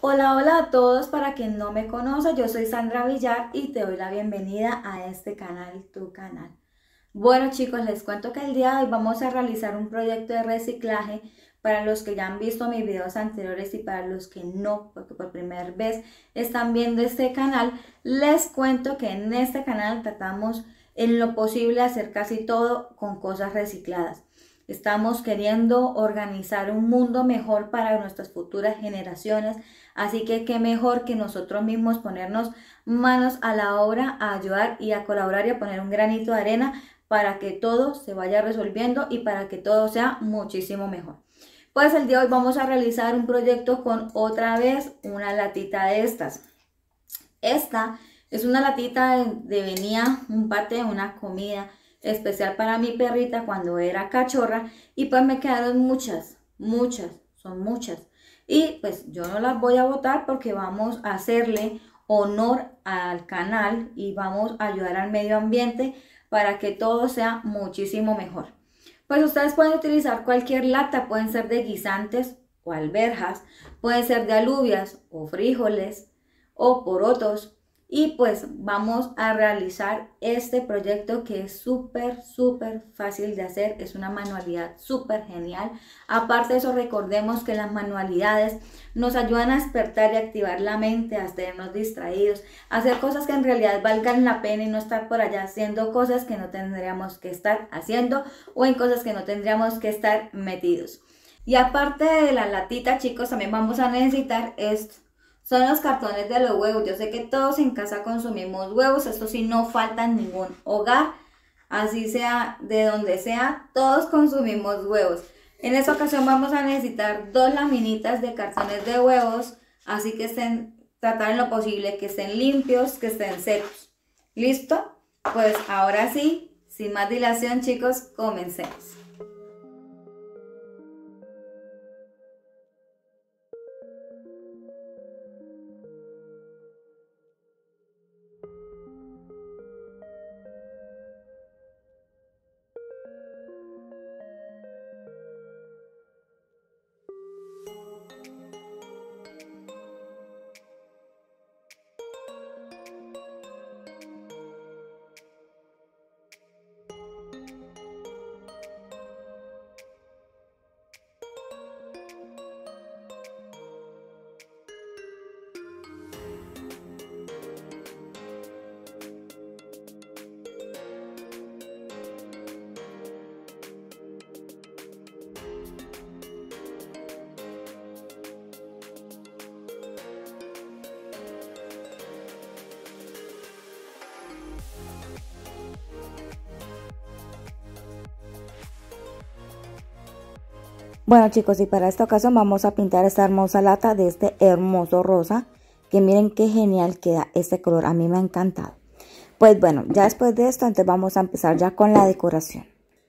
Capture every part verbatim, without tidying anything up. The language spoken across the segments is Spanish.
Hola, hola a todos. Para quien no me conoce, yo soy Sandra Villar y te doy la bienvenida a este canal, tu canal. Bueno chicos, les cuento que el día de hoy vamos a realizar un proyecto de reciclaje. Para los que ya han visto mis videos anteriores y para los que no, porque por primera vez están viendo este canal, les cuento que en este canal tratamos en lo posible hacer casi todo con cosas recicladas. Estamos queriendo organizar un mundo mejor para nuestras futuras generaciones, así que qué mejor que nosotros mismos ponernos manos a la obra, a ayudar y a colaborar y a poner un granito de arena para que todo se vaya resolviendo y para que todo sea muchísimo mejor. Pues el día de hoy vamos a realizar un proyecto con otra vez una latita de estas. Esta es una latita de, de venía un pate, una comida especial para mi perrita cuando era cachorra, y pues me quedaron muchas, muchas, son muchas. Y pues yo no las voy a botar porque vamos a hacerle honor al canal y vamos a ayudar al medio ambiente para que todo sea muchísimo mejor. Pues ustedes pueden utilizar cualquier lata, pueden ser de guisantes o alberjas, pueden ser de alubias o frijoles o porotos. Y pues vamos a realizar este proyecto que es súper, súper fácil de hacer. Es una manualidad súper genial. Aparte de eso, recordemos que las manualidades nos ayudan a despertar y activar la mente, a tenernos distraídos, a hacer cosas que en realidad valgan la pena y no estar por allá haciendo cosas que no tendríamos que estar haciendo o en cosas que no tendríamos que estar metidos. Y aparte de la latita, chicos, también vamos a necesitar esto. Son los cartones de los huevos. Yo sé que todos en casa consumimos huevos. Esto sí, no falta en ningún hogar. Así sea, de donde sea, todos consumimos huevos. En esta ocasión vamos a necesitar dos laminitas de cartones de huevos. Así que estén, tratar en lo posible que estén limpios, que estén secos. ¿Listo? Pues ahora sí, sin más dilación, chicos, comencemos. Bueno chicos, y para esta ocasión vamos a pintar esta hermosa lata de este hermoso rosa, que miren qué genial queda este color, a mí me ha encantado. Pues bueno, ya después de esto, entonces vamos a empezar ya con la decoración.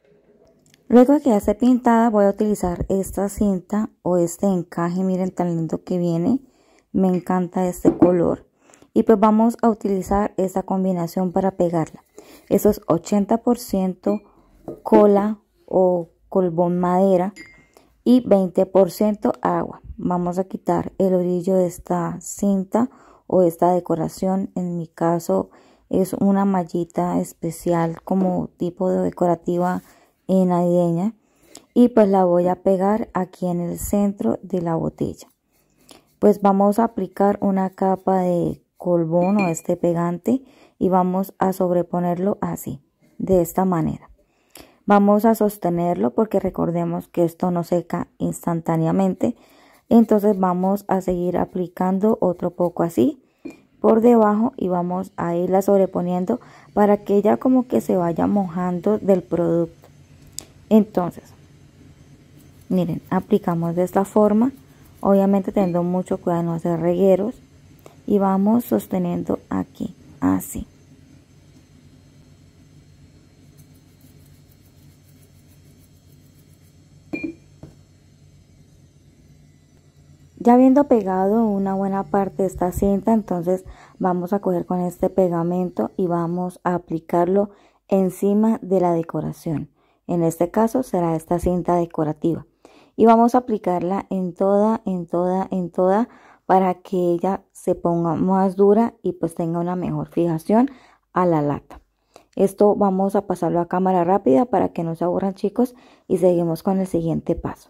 Luego de que ya esté pintada, voy a utilizar esta cinta o este encaje, miren tan lindo que viene, me encanta este color. Y pues vamos a utilizar esta combinación para pegarla. Eso es ochenta por ciento cola o colbón madera y veinte por ciento agua. Vamos a quitar el orillo de esta cinta o esta decoración. En mi caso es una mallita especial como tipo de decorativa navideña, y pues la voy a pegar aquí en el centro de la botella. Pues vamos a aplicar una capa de colbón o este pegante y vamos a sobreponerlo así, de esta manera. Vamos a sostenerlo porque recordemos que esto no seca instantáneamente. Entonces vamos a seguir aplicando otro poco así por debajo y vamos a irla sobreponiendo para que ella como que se vaya mojando del producto. Entonces, miren, aplicamos de esta forma, obviamente teniendo mucho cuidado de no hacer regueros, y vamos sosteniendo aquí, así. Ya habiendo pegado una buena parte de esta cinta, entonces vamos a coger con este pegamento y vamos a aplicarlo encima de la decoración. En este caso será esta cinta decorativa. Y vamos a aplicarla en toda, en toda, en toda para que ella se ponga más dura y pues tenga una mejor fijación a la lata. Esto vamos a pasarlo a cámara rápida para que no se aburran, chicos, y seguimos con el siguiente paso.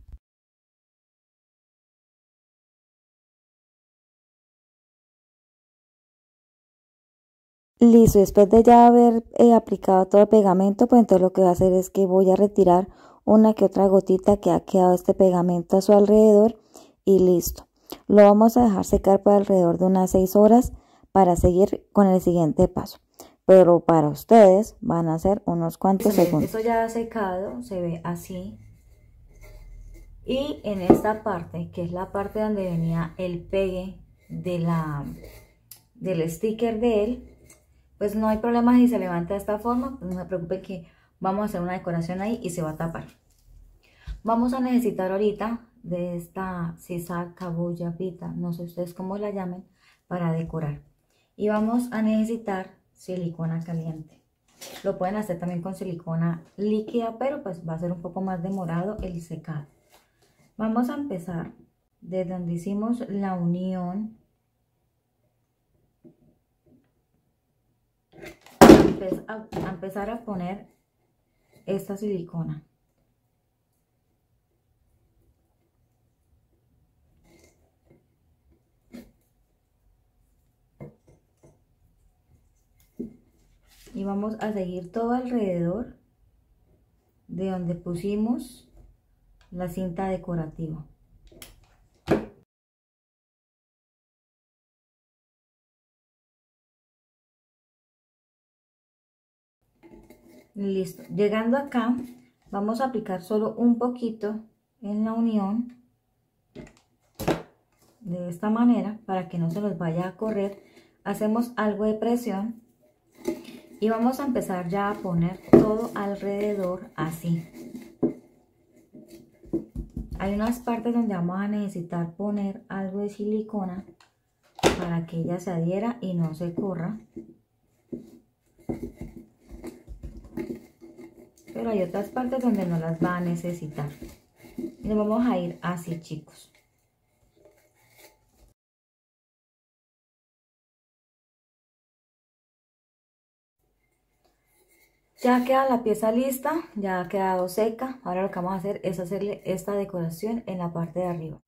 Listo, después de ya haber eh, aplicado todo el pegamento, pues entonces lo que voy a hacer es que voy a retirar una que otra gotita que ha quedado este pegamento a su alrededor y listo. Lo vamos a dejar secar por alrededor de unas seis horas para seguir con el siguiente paso. Pero para ustedes van a ser unos cuantos segundos. Esto ya ha secado, se ve así. Y en esta parte, que es la parte donde venía el pegue de la, del sticker de él, pues no hay problema si se levanta de esta forma, pues no se preocupe que vamos a hacer una decoración ahí y se va a tapar. Vamos a necesitar ahorita de esta sisa, cabulla, pita, no sé ustedes cómo la llamen, para decorar. Y vamos a necesitar silicona caliente. Lo pueden hacer también con silicona líquida, pero pues va a ser un poco más demorado el secado. Vamos a empezar desde donde hicimos la unión. A, a empezar a poner esta silicona. Y vamos a seguir todo alrededor de donde pusimos la cinta decorativa. Listo, llegando acá vamos a aplicar solo un poquito en la unión de esta manera para que no se nos vaya a correr. Hacemos algo de presión y vamos a empezar ya a poner todo alrededor así. Hay unas partes donde vamos a necesitar poner algo de silicona para que ella se adhiera y no se corra. Pero hay otras partes donde no las va a necesitar. Y nos vamos a ir así, chicos. Ya queda la pieza lista, ya ha quedado seca. Ahora lo que vamos a hacer es hacerle esta decoración en la parte de arriba.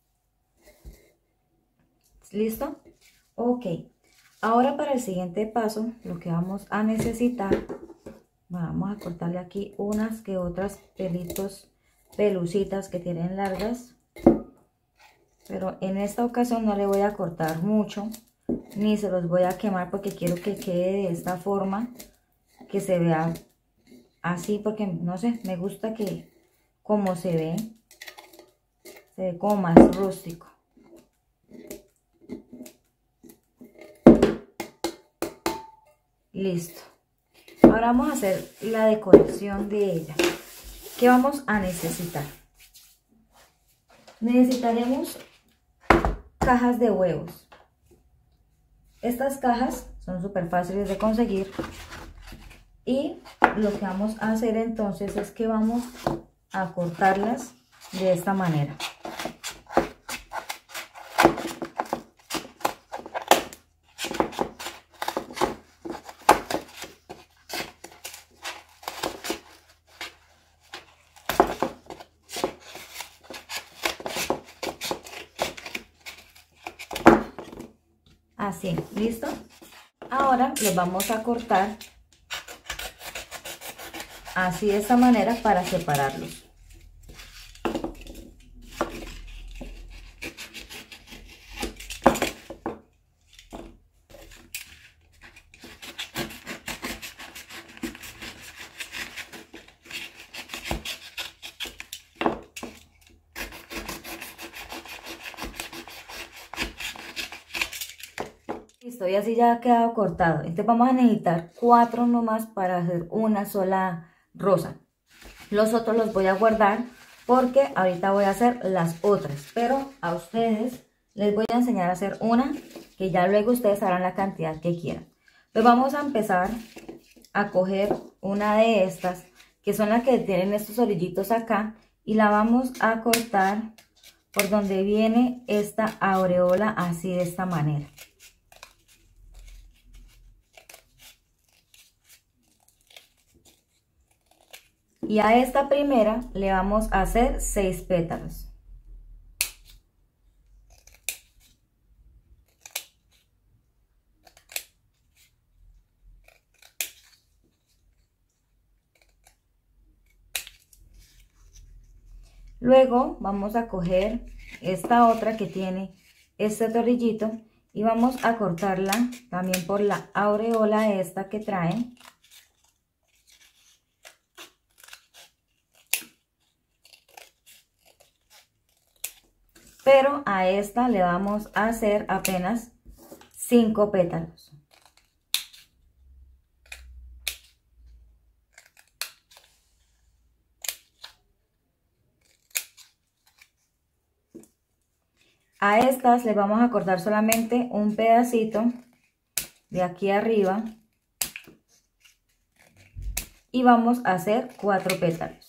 ¿Listo? Ok. Ahora para el siguiente paso, lo que vamos a necesitar, vamos a cortarle aquí unas que otras pelitos, pelucitas que tienen largas. Pero en esta ocasión no le voy a cortar mucho, ni se los voy a quemar porque quiero que quede de esta forma, que se vea así, porque no sé, me gusta que como se ve, se ve como más rústico. Listo. Ahora vamos a hacer la decoración de ella. ¿Qué vamos a necesitar? Necesitaremos cajas de huevos. Estas cajas son súper fáciles de conseguir. Y lo que vamos a hacer entonces es que vamos a cortarlas de esta manera. Así, ¿listo? Ahora los vamos a cortar así de esta manera para separarlos. Listo, y así ya ha quedado cortado. Entonces vamos a necesitar cuatro nomás para hacer una sola rosa. Los otros los voy a guardar porque ahorita voy a hacer las otras, pero a ustedes les voy a enseñar a hacer una que ya luego ustedes harán la cantidad que quieran. Pues vamos a empezar a coger una de estas, que son las que tienen estos orillitos acá, y la vamos a cortar por donde viene esta aureola, así de esta manera. Y a esta primera le vamos a hacer seis pétalos. Luego vamos a coger esta otra que tiene este tornillito y vamos a cortarla también por la aureola esta que trae. Pero a esta le vamos a hacer apenas cinco pétalos. A estas le vamos a cortar solamente un pedacito de aquí arriba y vamos a hacer cuatro pétalos.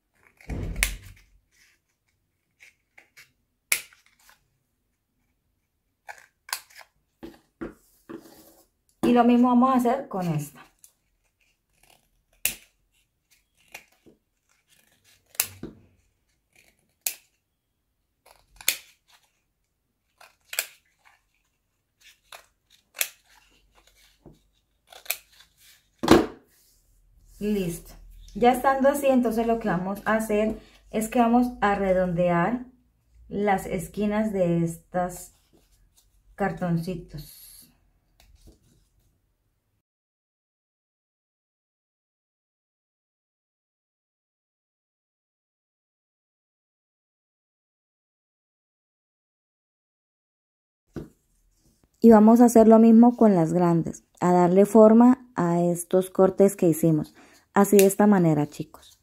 Y lo mismo vamos a hacer con esta. Listo. Ya estando así, entonces lo que vamos a hacer es que vamos a redondear las esquinas de estos cartoncitos. Y vamos a hacer lo mismo con las grandes, a darle forma a estos cortes que hicimos. Así de esta manera, chicos.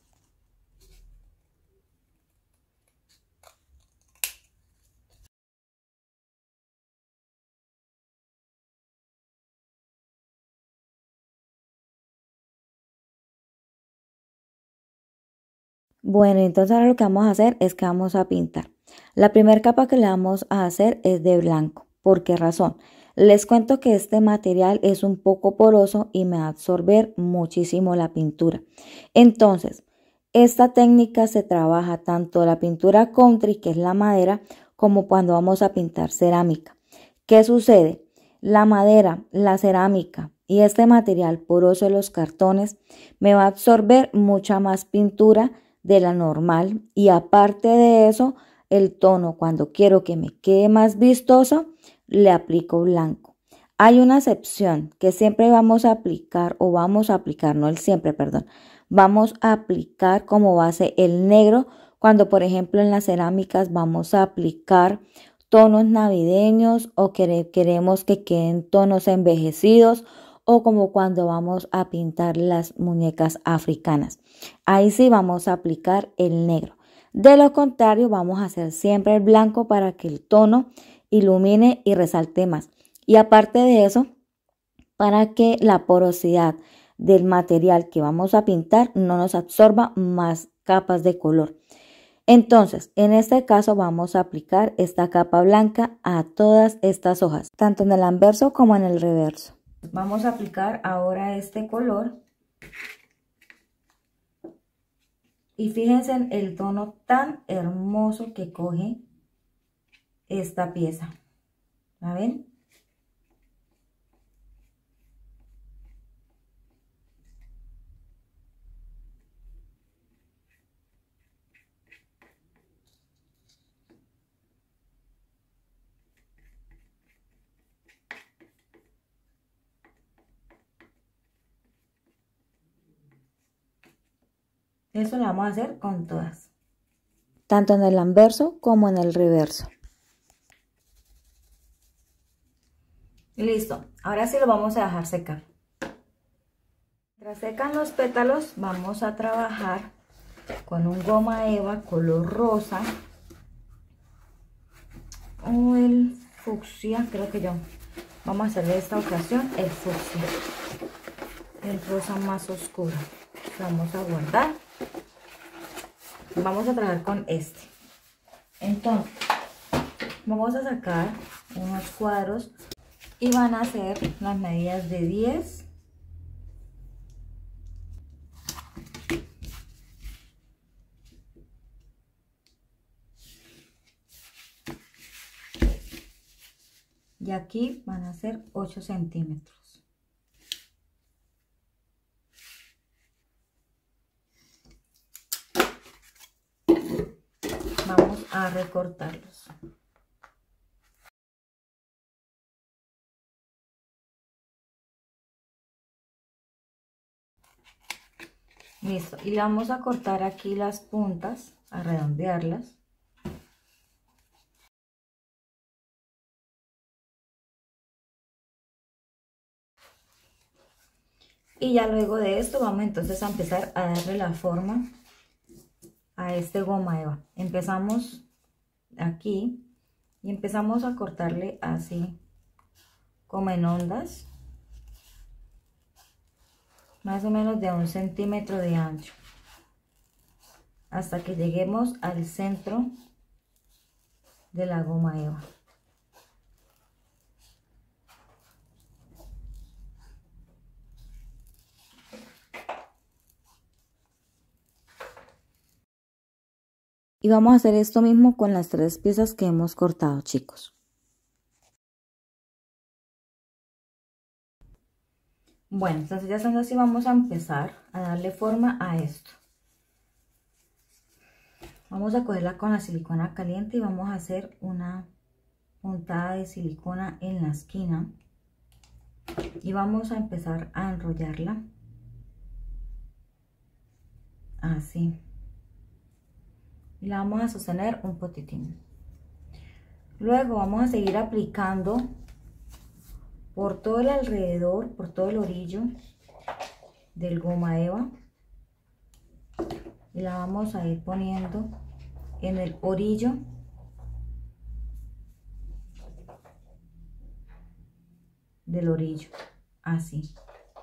Bueno, entonces ahora lo que vamos a hacer es que vamos a pintar. La primera capa que le vamos a hacer es de blanco. ¿Por qué razón? Les cuento que este material es un poco poroso y me va a absorber muchísimo la pintura. Entonces, esta técnica se trabaja tanto la pintura country, que es la madera, como cuando vamos a pintar cerámica. ¿Qué sucede? La madera, la cerámica y este material poroso de los cartones me va a absorber mucha más pintura de la normal, y aparte de eso, el tono, cuando quiero que me quede más vistoso, le aplico blanco. Hay una excepción que siempre vamos a aplicar, o vamos a aplicar, no el siempre, perdón, vamos a aplicar como base el negro, cuando por ejemplo en las cerámicas vamos a aplicar tonos navideños o que queremos que queden tonos envejecidos, o como cuando vamos a pintar las muñecas africanas. Ahí sí vamos a aplicar el negro. De lo contrario, vamos a hacer siempre el blanco para que el tono ilumine y resalte más. Y aparte de eso, para que la porosidad del material que vamos a pintar no nos absorba más capas de color. Entonces, en este caso vamos a aplicar esta capa blanca a todas estas hojas, tanto en el anverso como en el reverso. Vamos a aplicar ahora este color. Y fíjense en el tono tan hermoso que coge esta pieza. ¿La ven? Eso lo vamos a hacer con todas. Tanto en el anverso como en el reverso. Listo. Ahora sí lo vamos a dejar secar. Mientras secan los pétalos, vamos a trabajar con un goma eva color rosa. O el fucsia, creo que yo. Vamos a hacer de esta ocasión el fucsia. El rosa más oscuro. Vamos a guardar. Vamos a trabajar con este. Entonces vamos a sacar unos cuadros y van a ser las medidas de diez, y aquí van a ser ocho centímetros. Vamos a recortarlos. Listo, y le vamos a cortar aquí las puntas, a redondearlas. Y ya luego de esto vamos entonces a empezar a darle la forma a este goma eva. Empezamos aquí y empezamos a cortarle así como en ondas, más o menos de un centímetro de ancho, hasta que lleguemos al centro de la goma eva. Y vamos a hacer esto mismo con las tres piezas que hemos cortado, chicos. Bueno, entonces ya estando así, vamos a empezar a darle forma a esto. Vamos a cogerla con la silicona caliente y vamos a hacer una puntada de silicona en la esquina. Y vamos a empezar a enrollarla. Así. Y la vamos a sostener un poquitín. Luego vamos a seguir aplicando por todo el alrededor, por todo el orillo del goma eva, y la vamos a ir poniendo en el orillo del orillo, así.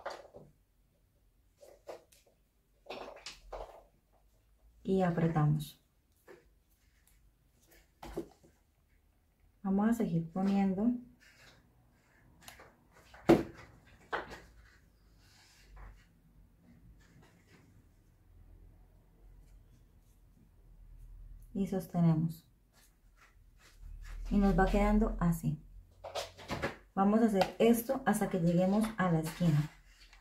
Y apretamos. Vamos a seguir poniendo y sostenemos, y nos va quedando así. Vamos a hacer esto hasta que lleguemos a la esquina.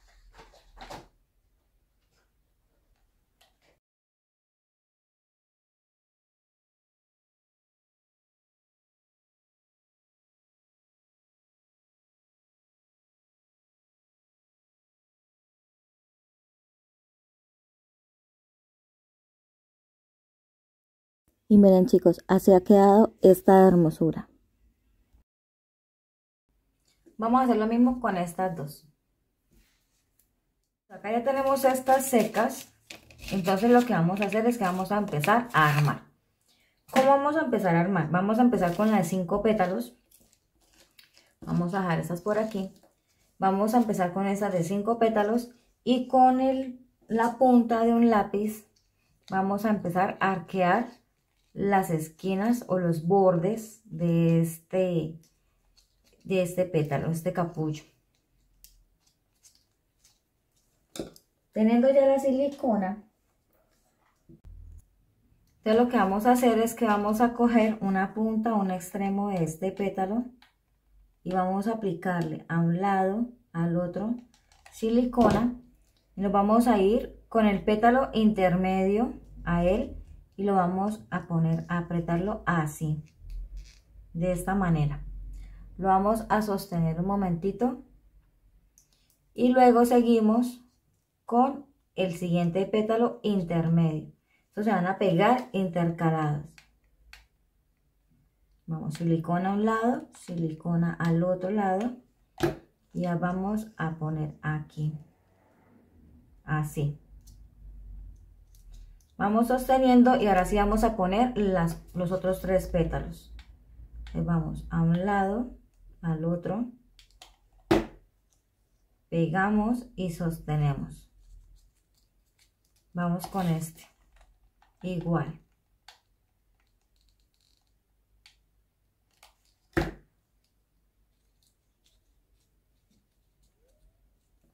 Y miren, chicos, así ha quedado esta hermosura. Vamos a hacer lo mismo con estas dos. Acá ya tenemos estas secas. Entonces lo que vamos a hacer es que vamos a empezar a armar. ¿Cómo vamos a empezar a armar? Vamos a empezar con las cinco pétalos. Vamos a dejar estas por aquí. Vamos a empezar con estas de cinco pétalos y con el, la punta de un lápiz vamos a empezar a arquear las esquinas o los bordes de este, de este pétalo, este capullo. Teniendo ya la silicona, entonces lo que vamos a hacer es que vamos a coger una punta, un extremo de este pétalo y vamos a aplicarle a un lado, al otro, silicona, y nos vamos a ir con el pétalo intermedio a él y lo vamos a poner, a apretarlo así, de esta manera. Lo vamos a sostener un momentito y luego seguimos con el siguiente pétalo intermedio. Estos se van a pegar intercalados. Vamos, silicona a un lado, silicona al otro lado y ya vamos a poner aquí, así. Vamos sosteniendo y ahora sí vamos a poner las, los otros tres pétalos. Entonces vamos a un lado, al otro, pegamos y sostenemos. Vamos con este, igual.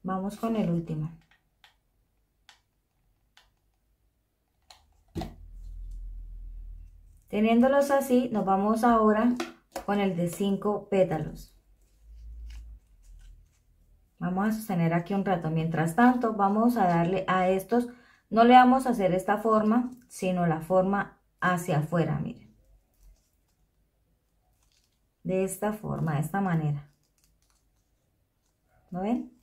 Vamos con el último. Teniéndolos así, nos vamos ahora con el de cinco pétalos. Vamos a sostener aquí un rato. Mientras tanto, vamos a darle a estos, no le vamos a hacer esta forma, sino la forma hacia afuera, miren. De esta forma, de esta manera. ¿Lo ven?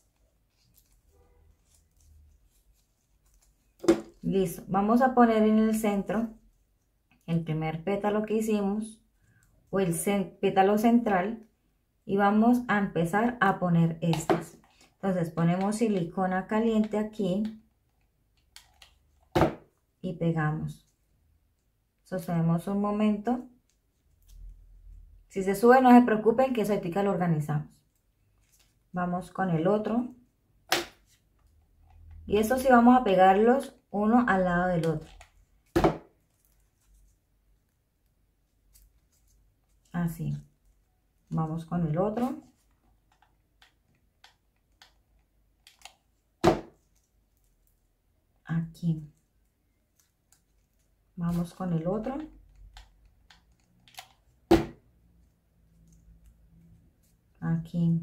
Listo. Vamos a poner en el centro el primer pétalo que hicimos, o el pétalo central, y vamos a empezar a poner estas. Entonces ponemos silicona caliente aquí y pegamos. Sostenemos un momento. Si se sube, no se preocupen, que eso ahorita lo organizamos. Vamos con el otro. Y estos sí vamos a pegarlos uno al lado del otro. Así. Vamos con el otro. Aquí. Vamos con el otro. Aquí.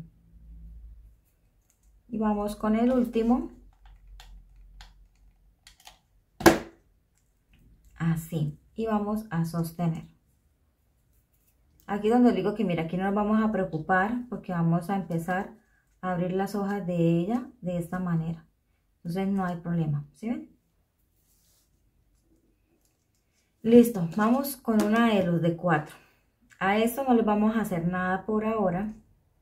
Y vamos con el último. Así. Y vamos a sostener. Aquí donde digo que mira, aquí no nos vamos a preocupar porque vamos a empezar a abrir las hojas de ella de esta manera. Entonces no hay problema, ¿sí ven? Listo, vamos con una de los de cuatro. A esto no le vamos a hacer nada por ahora,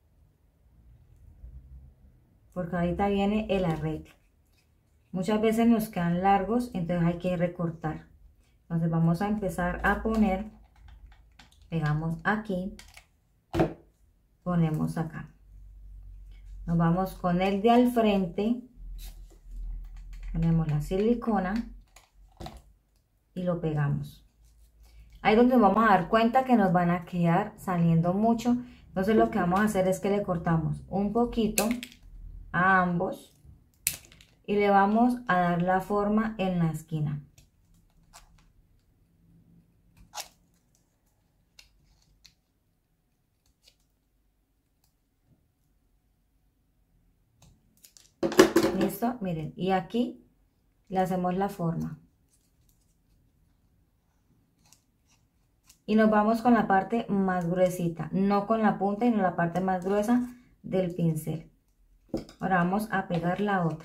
porque ahorita viene el arreglo. Muchas veces nos quedan largos, entonces hay que recortar. Entonces vamos a empezar a poner, pegamos aquí, ponemos acá. Nos vamos con el de al frente, ponemos la silicona y lo pegamos. Ahí es donde nos vamos a dar cuenta que nos van a quedar saliendo mucho. Entonces lo que vamos a hacer es que le cortamos un poquito a ambos y le vamos a dar la forma en la esquina. Listo, miren, y aquí le hacemos la forma. Y nos vamos con la parte más gruesita, no con la punta, sino la parte más gruesa del pincel. Ahora vamos a pegar la otra.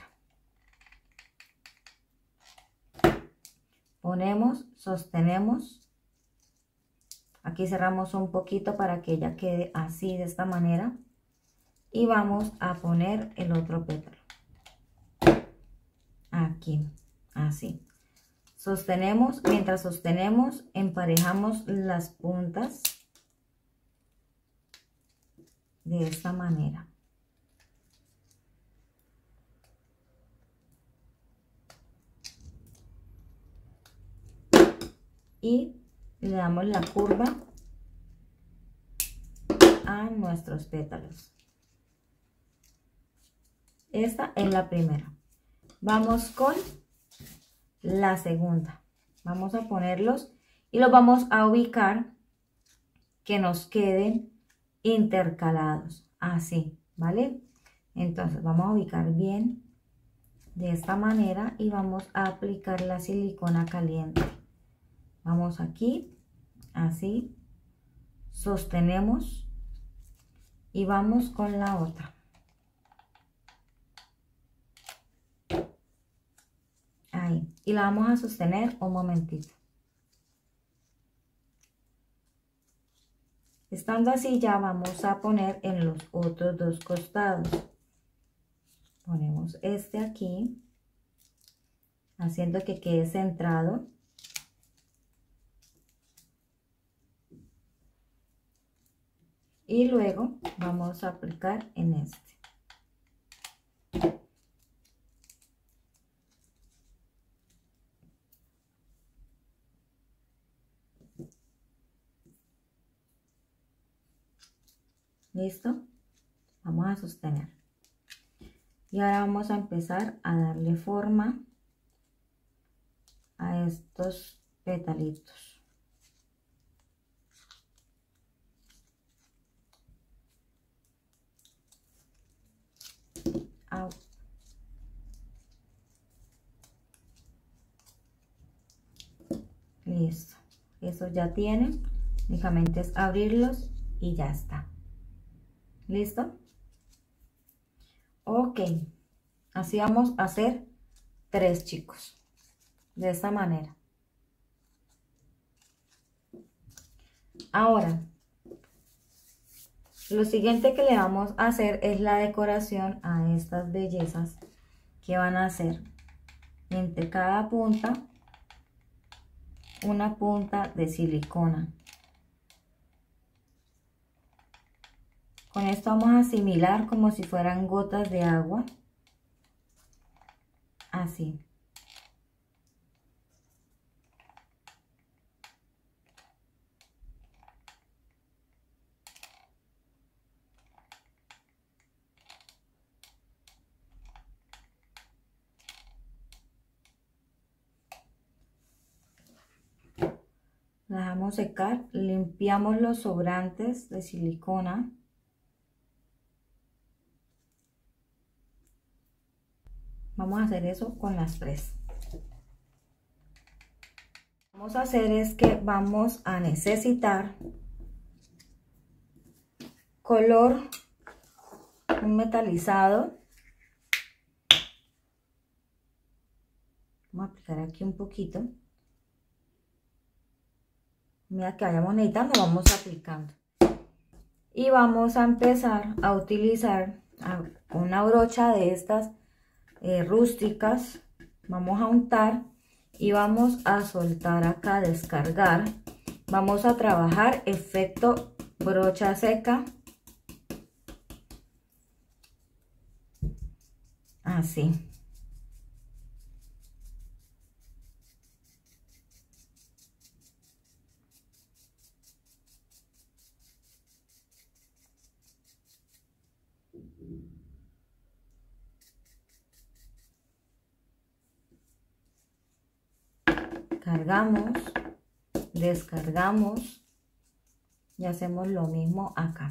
Ponemos, sostenemos. Aquí cerramos un poquito para que ella quede así, de esta manera. Y vamos a poner el otro pétalo. Aquí, así. Sostenemos, mientras sostenemos, emparejamos las puntas de esta manera. Y le damos la curva a nuestros pétalos. Esta es la primera. Vamos con la segunda. Vamos a ponerlos y los vamos a ubicar que nos queden intercalados, así, ¿vale? Entonces vamos a ubicar bien de esta manera y vamos a aplicar la silicona caliente. Vamos aquí, así, sostenemos y vamos con la otra. Ahí, y la vamos a sostener un momentito. Estando así, ya vamos a poner en los otros dos costados. Ponemos este aquí, haciendo que quede centrado. Y luego vamos a aplicar en este. ¿Listo? Vamos a sostener. Y ahora vamos a empezar a darle forma a estos petalitos. Au. Listo, eso ya tienen, únicamente es abrirlos y ya está. ¿Listo? Ok, así vamos a hacer tres, chicos, de esta manera. Ahora, lo siguiente que le vamos a hacer es la decoración a estas bellezas, que van a ser entre cada punta una punta de silicona. Con esto vamos a asimilar como si fueran gotas de agua, así. La dejamos secar, limpiamos los sobrantes de silicona. Vamos a hacer eso con las tres. Lo que vamos a hacer es que vamos a necesitar color, un metalizado. Vamos a aplicar aquí un poquito. Mira que vayamos necesitando, vamos aplicando. Y vamos a empezar a utilizar una brocha de estas eh, rústicas. Vamos a untar y vamos a soltar acá, descargar. Vamos a trabajar efecto brocha seca. Así. Cargamos, descargamos y hacemos lo mismo acá.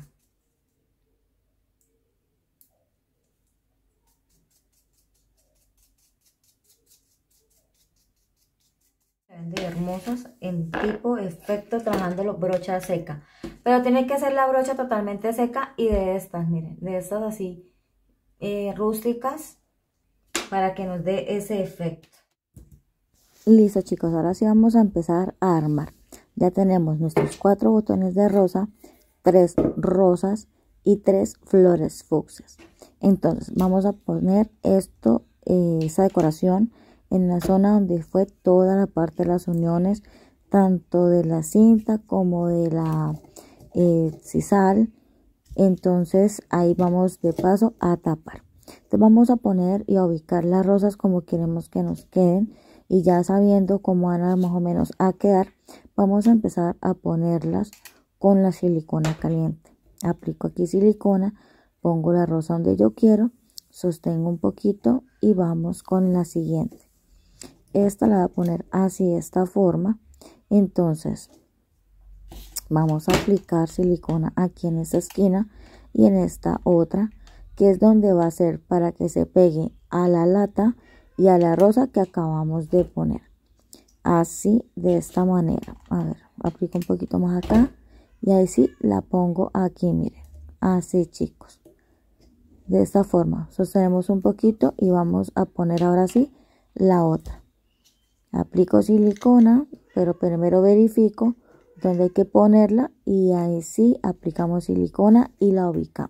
Se ven de hermosas en tipo efecto trabajando los brocha seca, pero tiene que ser la brocha totalmente seca y de estas, miren, de estas así eh, rústicas, para que nos dé ese efecto. Listo, chicos, ahora sí vamos a empezar a armar. Ya tenemos nuestros cuatro botones de rosa, tres rosas y tres flores fucsias. Entonces vamos a poner esto, eh, esa decoración en la zona donde fue toda la parte de las uniones, tanto de la cinta como de la eh, sisal. Entonces ahí vamos de paso a tapar. Entonces vamos a poner y a ubicar las rosas como queremos que nos queden. Y ya sabiendo cómo van a más o menos a quedar, vamos a empezar a ponerlas con la silicona caliente. Aplico aquí silicona, pongo la rosa donde yo quiero, sostengo un poquito y vamos con la siguiente. Esta la voy a poner así, de esta forma. Entonces vamos a aplicar silicona aquí en esta esquina y en esta otra, que es donde va a ser para que se pegue a la lata y a la rosa que acabamos de poner. Así, de esta manera. A ver, aplico un poquito más acá y ahí sí la pongo aquí, miren. Así, chicos, de esta forma sostenemos un poquito y vamos a poner ahora sí la otra. Aplico silicona, pero primero verifico dónde hay que ponerla y ahí sí aplicamos silicona y la ubicamos.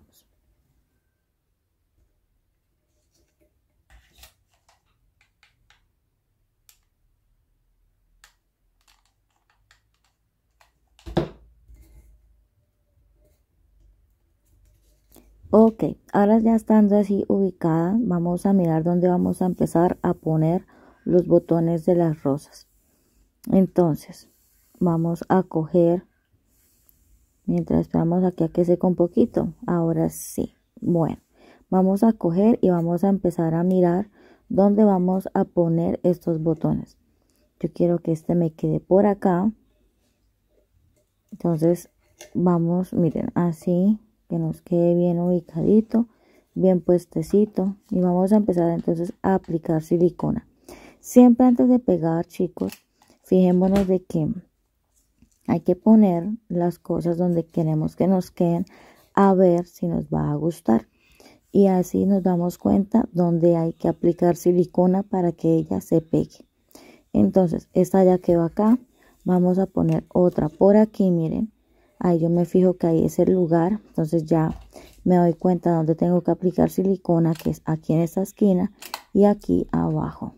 Ok, ahora ya estando así ubicada, vamos a mirar dónde vamos a empezar a poner los botones de las rosas. Entonces, vamos a coger, mientras esperamos aquí a que seque un poquito, ahora sí, bueno, vamos a coger y vamos a empezar a mirar dónde vamos a poner estos botones. Yo quiero que este me quede por acá. Entonces vamos, miren, así, que nos quede bien ubicadito, bien puestecito. Y vamos a empezar entonces a aplicar silicona. Siempre antes de pegar, chicos, fijémonos de que hay que poner las cosas donde queremos que nos queden, a ver si nos va a gustar. Y así nos damos cuenta donde hay que aplicar silicona para que ella se pegue. Entonces, esta ya quedó acá. Vamos a poner otra por aquí, miren. Ahí yo me fijo que ahí es el lugar. Entonces ya me doy cuenta donde tengo que aplicar silicona, que es aquí en esta esquina y aquí abajo.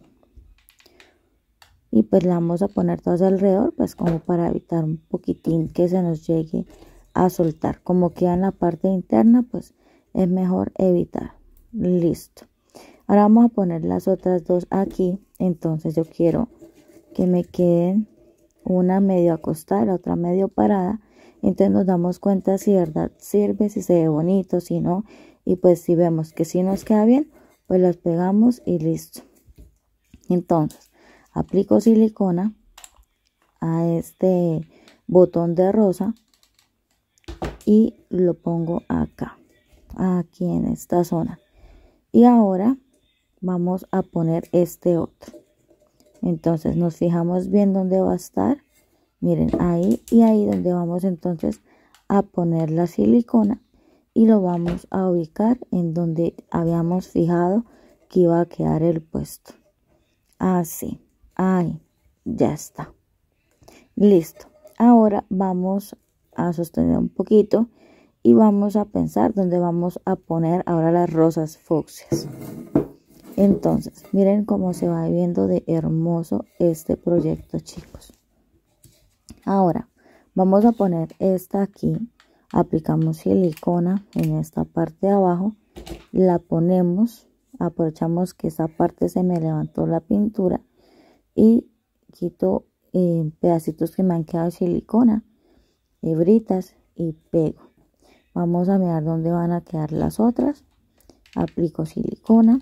Y pues la vamos a poner todas alrededor, pues como para evitar un poquitín que se nos llegue a soltar. Como queda en la parte interna, pues es mejor evitar. Listo. Ahora vamos a poner las otras dos aquí. Entonces yo quiero que me queden una medio acostada, la otra medio parada. Entonces nos damos cuenta si de verdad sirve, si se ve bonito, si no. Y pues si vemos que si nos queda bien, pues las pegamos y listo. Entonces aplico silicona a este botón de rosa y lo pongo acá, aquí en esta zona. Y ahora vamos a poner este otro. Entonces nos fijamos bien dónde va a estar. Miren, ahí y ahí donde vamos entonces a poner la silicona. Y lo vamos a ubicar en donde habíamos fijado que iba a quedar el puesto. Así. Ahí, ya está. Listo. Ahora vamos a sostener un poquito y vamos a pensar dónde vamos a poner ahora las rosas fucsias. Entonces, miren cómo se va viendo de hermoso este proyecto, chicos. Ahora, vamos a poner esta aquí. Aplicamos silicona en esta parte de abajo. La ponemos. Aprovechamos que esa parte se me levantó la pintura. Y quito eh, pedacitos que me han quedado de silicona, hebritas, y pego. Vamos a mirar dónde van a quedar las otras. Aplico silicona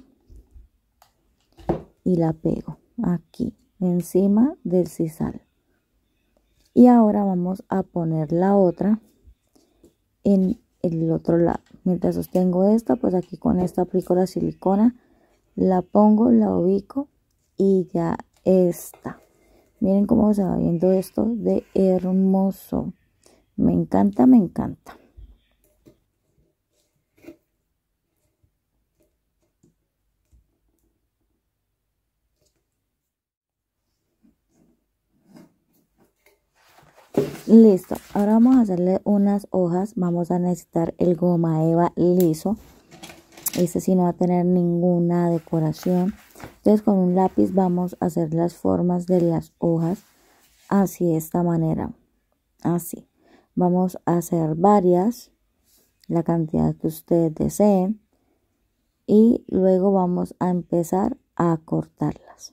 y la pego aquí encima del sisal. Y ahora vamos a poner la otra en el otro lado. Mientras sostengo esta, pues aquí con esta aplico la silicona, la pongo, la ubico y ya está. Miren cómo se va viendo esto de hermoso. Me encanta, me encanta. Listo. Ahora vamos a hacerle unas hojas. Vamos a necesitar el goma eva liso. Este sí no va a tener ninguna decoración. Entonces con un lápiz vamos a hacer las formas de las hojas así, de esta manera, así. Vamos a hacer varias, la cantidad que ustedes deseen, y luego vamos a empezar a cortarlas.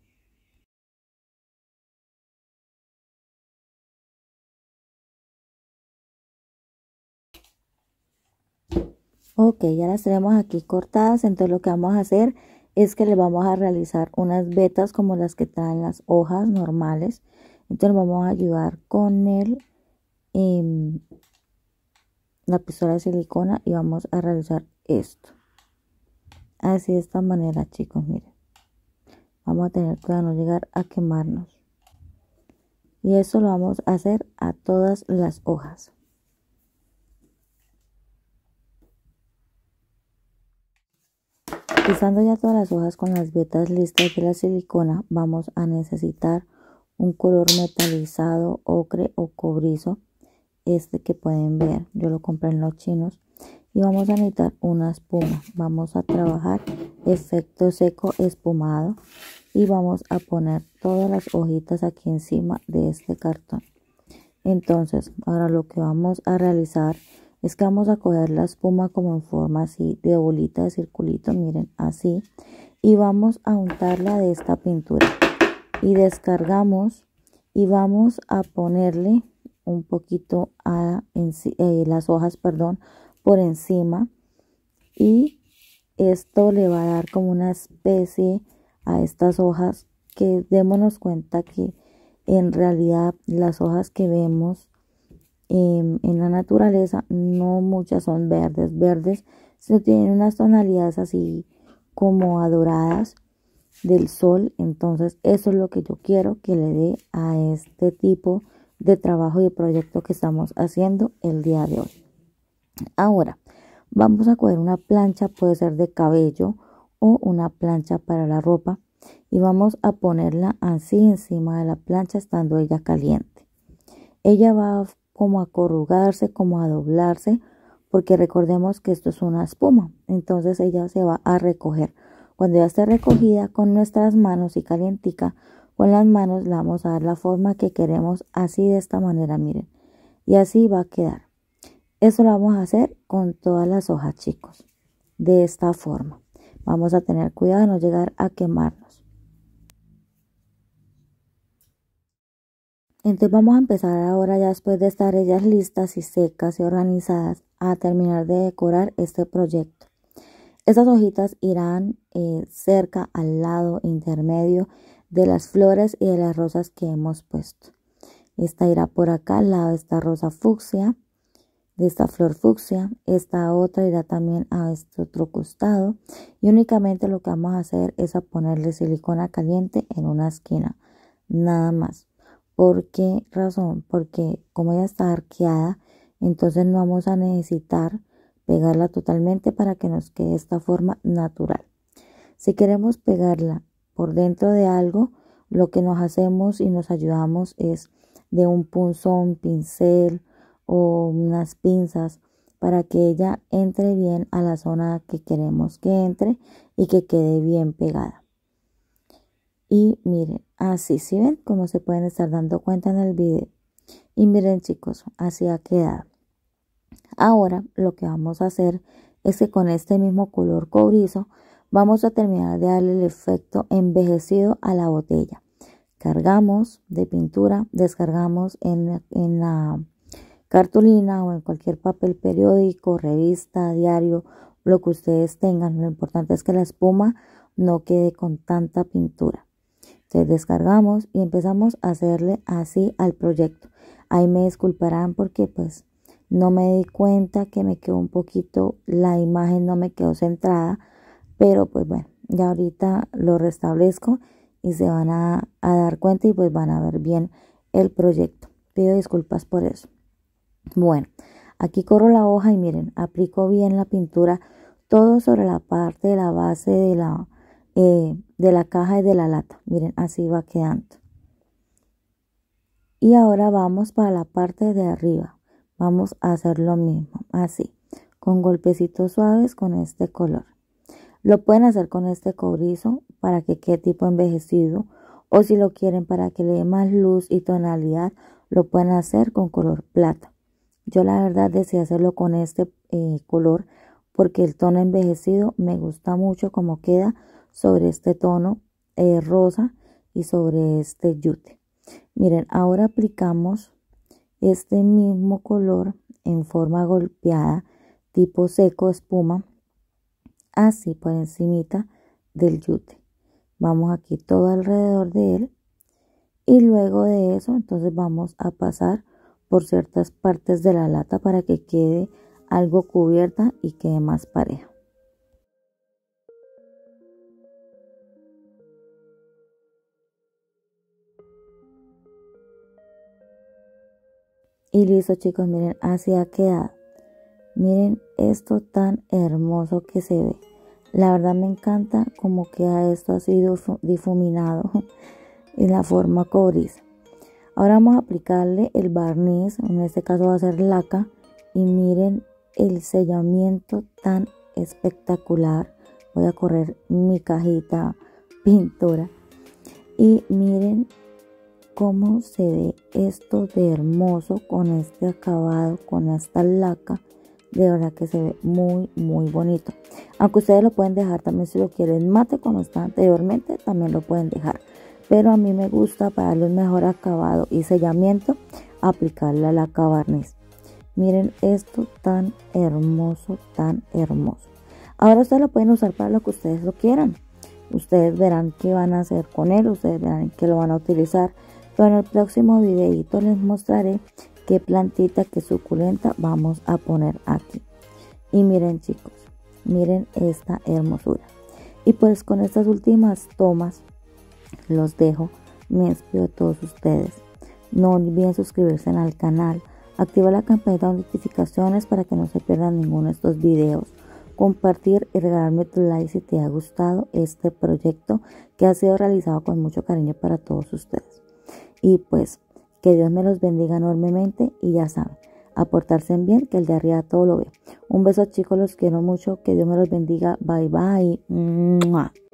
Ok, ya las tenemos aquí cortadas. Entonces lo que vamos a hacer es que le vamos a realizar unas vetas como las que traen las hojas normales. Entonces vamos a ayudar con el eh, la pistola de silicona y vamos a realizar esto. Así, de esta manera, chicos, miren. Vamos a tener cuidado de no llegar a quemarnos. Y eso lo vamos a hacer a todas las hojas. Usando ya todas las hojas con las vetas listas de la silicona, vamos a necesitar un color metalizado, ocre o cobrizo. Este que pueden ver, yo lo compré en los chinos. Y vamos a necesitar una espuma. Vamos a trabajar efecto seco espumado. Y vamos a poner todas las hojitas aquí encima de este cartón. Entonces, ahora lo que vamos a realizar es que vamos a coger la espuma como en forma así de bolita, de circulito, miren, así. Y vamos a untarla de esta pintura. Y descargamos y vamos a ponerle un poquito a en, eh, las hojas, perdón, por encima. Y esto le va a dar como una especie a estas hojas, que démonos cuenta que en realidad las hojas que vemos en, en la naturaleza no muchas son verdes, verdes, sino tienen unas tonalidades así como adoradas del sol. Entonces eso es lo que yo quiero que le dé a este tipo de trabajo y proyecto que estamos haciendo el día de hoy. Ahora vamos a coger una plancha, puede ser de cabello o una plancha para la ropa, y vamos a ponerla así encima de la plancha estando ella caliente. Ella va como a corrugarse, como a doblarse, porque recordemos que esto es una espuma, entonces ella se va a recoger. Cuando ya esté recogida con nuestras manos y calientica, con las manos le vamos a dar la forma que queremos, así de esta manera, miren, y así va a quedar. Eso lo vamos a hacer con todas las hojas, chicos, de esta forma. Vamos a tener cuidado de no llegar a quemarnos. Entonces vamos a empezar ahora, ya después de estar ellas listas y secas y organizadas, a terminar de decorar este proyecto. Estas hojitas irán eh, cerca, al lado intermedio de las flores y de las rosas que hemos puesto. Esta irá por acá al lado de esta rosa fucsia, de esta flor fucsia. Esta otra irá también a este otro costado, y únicamente lo que vamos a hacer es a ponerle silicona caliente en una esquina, nada más. ¿Por qué razón? Porque como ella está arqueada, entonces no vamos a necesitar pegarla totalmente para que nos quede esta forma natural. Si queremos pegarla por dentro de algo, lo que nos hacemos y nos ayudamos es de un punzón, pincel o unas pinzas, para que ella entre bien a la zona que queremos que entre y que quede bien pegada. Y miren, así, ¿sí ven? Como se pueden estar dando cuenta en el video. Y miren, chicos, así ha quedado. Ahora lo que vamos a hacer es que con este mismo color cobrizo vamos a terminar de darle el efecto envejecido a la botella. Cargamos de pintura, descargamos en, en la cartulina o en cualquier papel periódico, revista, diario, lo que ustedes tengan. Lo importante es que la espuma no quede con tanta pintura. Entonces descargamos y empezamos a hacerle así al proyecto. Ahí me disculparán porque pues no me di cuenta que me quedó un poquito, la imagen no me quedó centrada, pero pues bueno, ya ahorita lo restablezco y se van a, a dar cuenta y pues van a ver bien el proyecto. Pido disculpas por eso. Bueno, aquí corro la hoja y miren, aplico bien la pintura todo sobre la parte de la base de la, eh, de la caja y de la lata. Miren, así va quedando. Y ahora vamos para la parte de arriba. Vamos a hacer lo mismo, así, con golpecitos suaves con este color. Lo pueden hacer con este cobrizo para que quede tipo envejecido, o si lo quieren para que le dé más luz y tonalidad, lo pueden hacer con color plata. Yo la verdad decidí hacerlo con este eh, color porque el tono envejecido me gusta mucho como queda sobre este tono eh, rosa y sobre este yute. Miren, ahora aplicamos este mismo color en forma golpeada, tipo seco, espuma, así por encimita del yute. Vamos aquí todo alrededor de él, y luego de eso entonces vamos a pasar por ciertas partes de la lata para que quede algo cubierta y quede más pareja. Y listo, chicos, miren, así ha quedado. Miren esto tan hermoso que se ve. La verdad me encanta cómo queda esto así difuminado en la forma cobriza. Ahora vamos a aplicarle el barniz, en este caso va a ser laca, y miren el sellamiento tan espectacular. Voy a correr mi cajita pintura y miren cómo se ve esto de hermoso con este acabado, con esta laca. De verdad que se ve muy muy bonito, aunque ustedes lo pueden dejar también si lo quieren mate como está anteriormente, también lo pueden dejar, pero a mí me gusta para darle un mejor acabado y sellamiento aplicarle la laca barniz. Miren esto tan hermoso, tan hermoso. Ahora ustedes lo pueden usar para lo que ustedes lo quieran. Ustedes verán qué van a hacer con él, ustedes verán qué lo van a utilizar. Pero en el próximo videito les mostraré qué plantita, qué suculenta vamos a poner aquí. Y miren chicos, miren esta hermosura. Y pues con estas últimas tomas los dejo. Me despido de todos ustedes. No olviden suscribirse al canal, activar la campanita de notificaciones para que no se pierdan ninguno de estos videos, compartir y regalarme tu like si te ha gustado este proyecto que ha sido realizado con mucho cariño para todos ustedes. Y pues que Dios me los bendiga enormemente y ya saben, a portarse bien, que el de arriba todo lo ve. Un beso chicos, los quiero mucho, que Dios me los bendiga, bye bye. ¡Mua!